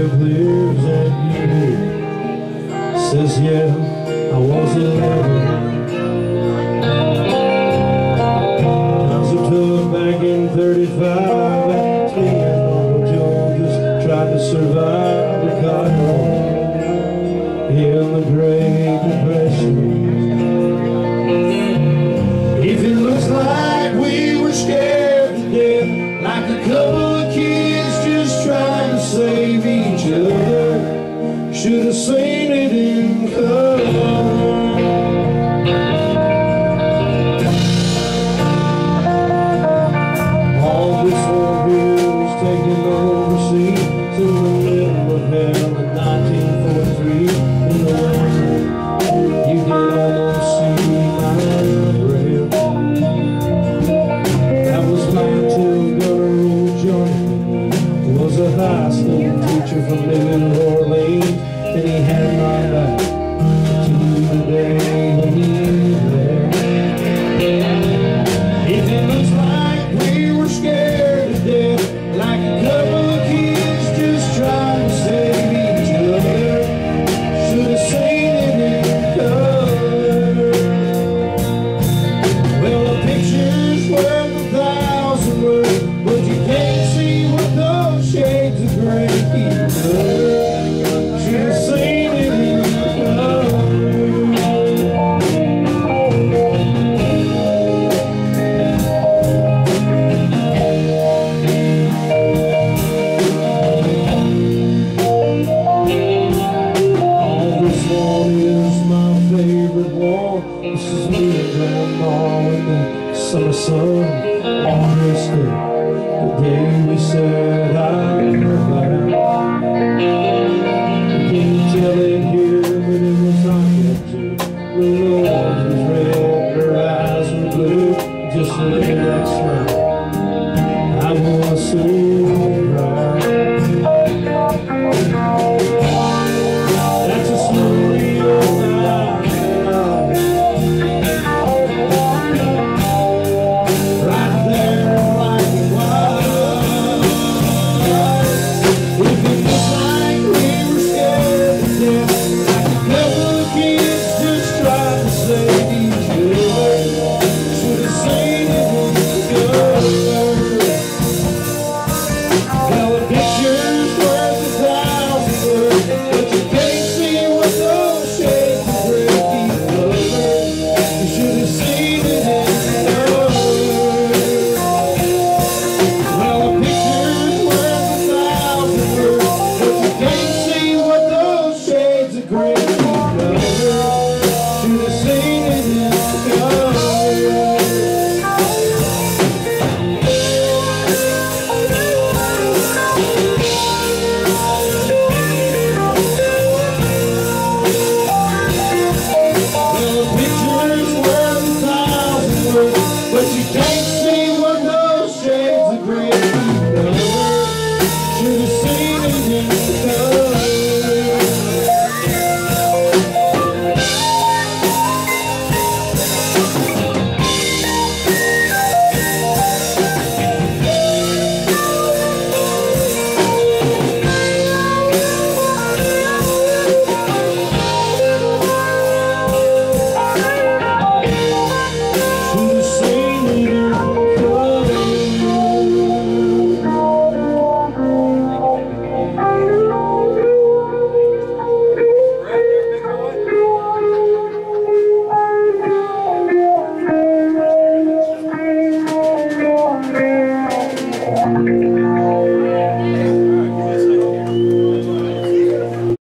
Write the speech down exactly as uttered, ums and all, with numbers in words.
live lives at you. Says yeah, I was eleven. Times were tough back in thirty-five. And me and Uncle Joe just tried to survive the cotton in the Great Depression. If it looks like we were scared to death, like a couple of kids just trying to save each other, should have seen it in color. All this war was taken overseas in the middle of hell in nineteen forty-three. In the winter, you did almost see my breath. That was my two girl journey. Was a high school teacher from New Orleans.